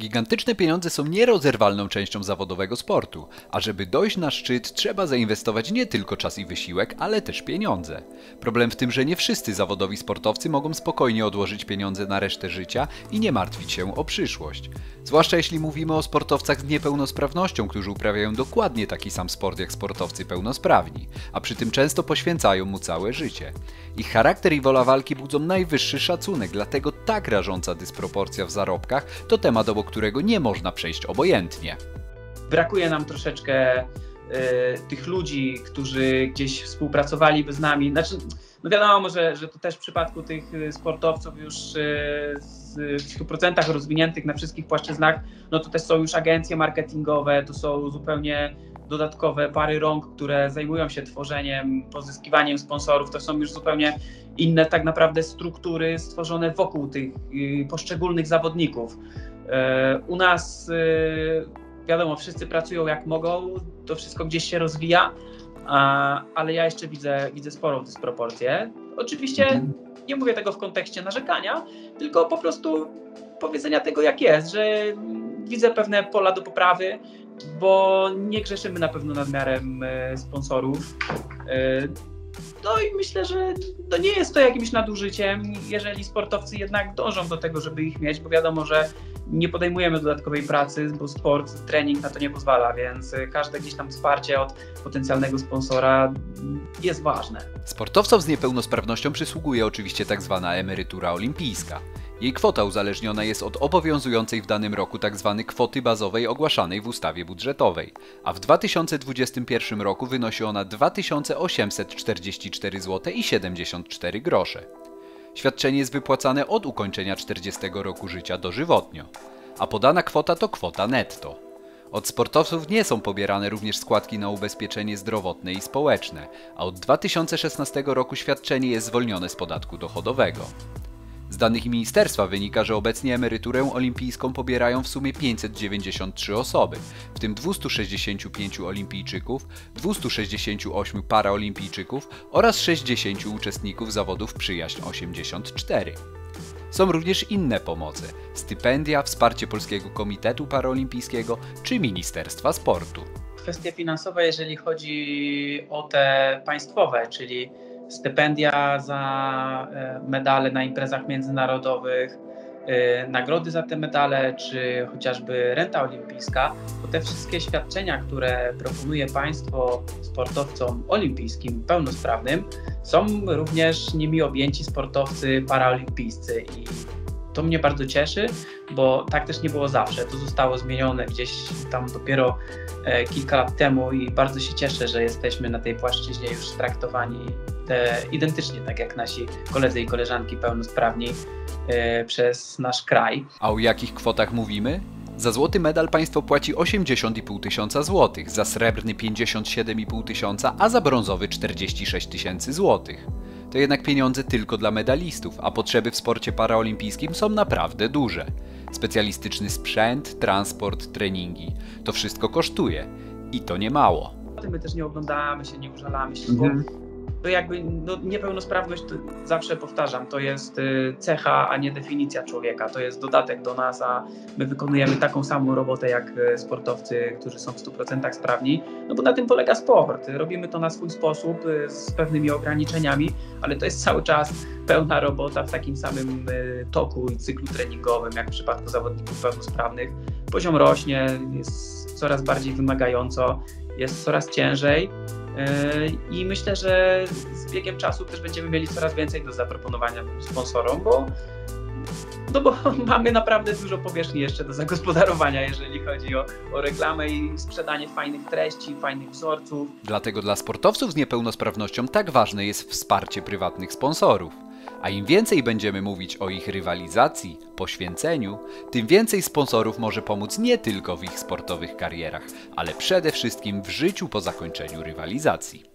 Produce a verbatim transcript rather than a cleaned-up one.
Gigantyczne pieniądze są nierozerwalną częścią zawodowego sportu, a żeby dojść na szczyt, trzeba zainwestować nie tylko czas i wysiłek, ale też pieniądze. Problem w tym, że nie wszyscy zawodowi sportowcy mogą spokojnie odłożyć pieniądze na resztę życia i nie martwić się o przyszłość. Zwłaszcza jeśli mówimy o sportowcach z niepełnosprawnością, którzy uprawiają dokładnie taki sam sport jak sportowcy pełnosprawni, a przy tym często poświęcają mu całe życie. Ich charakter i wola walki budzą najwyższy szacunek, dlatego tak rażąca dysproporcja w zarobkach to temat, obok którego nie można przejść obojętnie. Brakuje nam troszeczkę y, tych ludzi, którzy gdzieś współpracowaliby z nami. Znaczy, no wiadomo, że, że to też w przypadku tych sportowców już y, z, w stu procentach rozwiniętych na wszystkich płaszczyznach, no to też są już agencje marketingowe, to są zupełnie dodatkowe pary rąk, które zajmują się tworzeniem, pozyskiwaniem sponsorów. To są już zupełnie inne tak naprawdę struktury stworzone wokół tych y, poszczególnych zawodników. U nas, wiadomo, wszyscy pracują jak mogą, to wszystko gdzieś się rozwija, ale ja jeszcze widzę, widzę sporą dysproporcję. Oczywiście nie mówię tego w kontekście narzekania, tylko po prostu powiedzenia tego, jak jest, że widzę pewne pola do poprawy, bo nie grzeszymy na pewno nadmiarem sponsorów. No i myślę, że to nie jest to jakimś nadużyciem, jeżeli sportowcy jednak dążą do tego, żeby ich mieć, bo wiadomo, że nie podejmujemy dodatkowej pracy, bo sport, trening na to nie pozwala, więc każde gdzieś tam wsparcie od potencjalnego sponsora jest ważne. Sportowcom z niepełnosprawnością przysługuje oczywiście tak zwana emerytura olimpijska. Jej kwota uzależniona jest od obowiązującej w danym roku tzw. kwoty bazowej ogłaszanej w ustawie budżetowej, a w dwa tysiące dwudziestym pierwszym roku wynosi ona dwa tysiące osiemset czterdzieści cztery złote i siedemdziesiąt cztery grosze. Świadczenie jest wypłacane od ukończenia czterdziestego roku życia dożywotnio, a podana kwota to kwota netto. Od sportowców nie są pobierane również składki na ubezpieczenie zdrowotne i społeczne, a od dwa tysiące szesnastego roku świadczenie jest zwolnione z podatku dochodowego. Z danych ministerstwa wynika, że obecnie emeryturę olimpijską pobierają w sumie pięćset dziewięćdziesiąt trzy osoby, w tym dwieście sześćdziesiąt pięć olimpijczyków, dwieście sześćdziesiąt osiem paraolimpijczyków oraz sześćdziesięciu uczestników zawodów Przyjaźń osiemdziesiąt cztery. Są również inne pomoce: stypendia, wsparcie Polskiego Komitetu Paraolimpijskiego czy Ministerstwa Sportu. Kwestie finansowe, jeżeli chodzi o te państwowe, czyli stypendia za medale na imprezach międzynarodowych, nagrody za te medale, czy chociażby renta olimpijska, to te wszystkie świadczenia, które proponuje państwo sportowcom olimpijskim pełnosprawnym, są również nimi objęci sportowcy paraolimpijscy i to mnie bardzo cieszy, bo tak też nie było zawsze. To zostało zmienione gdzieś tam dopiero e, kilka lat temu i bardzo się cieszę, że jesteśmy na tej płaszczyźnie już traktowani e, identycznie, tak jak nasi koledzy i koleżanki pełnosprawni e, przez nasz kraj. A o jakich kwotach mówimy? Za złoty medal państwo płaci osiemdziesiąt i pół tysiąca złotych, za srebrny pięćdziesiąt siedem i pół tysiąca, a za brązowy czterdzieści sześć tysięcy złotych. To jednak pieniądze tylko dla medalistów, a potrzeby w sporcie paraolimpijskim są naprawdę duże. Specjalistyczny sprzęt, transport, treningi. To wszystko kosztuje. I to nie mało. My też nie oglądamy się, nie użalamy się, mhm. bo to jakby no, niepełnosprawność, to zawsze powtarzam, to jest cecha, a nie definicja człowieka. To jest dodatek do nas, a my wykonujemy taką samą robotę jak sportowcy, którzy są w stu procentach sprawni. No bo na tym polega sport. Robimy to na swój sposób, z pewnymi ograniczeniami, ale to jest cały czas pełna robota w takim samym toku i cyklu treningowym, jak w przypadku zawodników pełnosprawnych. Poziom rośnie, jest coraz bardziej wymagająco, jest coraz ciężej. I myślę, że z biegiem czasu też będziemy mieli coraz więcej do zaproponowania sponsorom, bo, no bo mamy naprawdę dużo powierzchni jeszcze do zagospodarowania, jeżeli chodzi o, o reklamę i sprzedanie fajnych treści, fajnych wzorców. Dlatego dla sportowców z niepełnosprawnością tak ważne jest wsparcie prywatnych sponsorów. A im więcej będziemy mówić o ich rywalizacji, poświęceniu, tym więcej sponsorów może pomóc nie tylko w ich sportowych karierach, ale przede wszystkim w życiu po zakończeniu rywalizacji.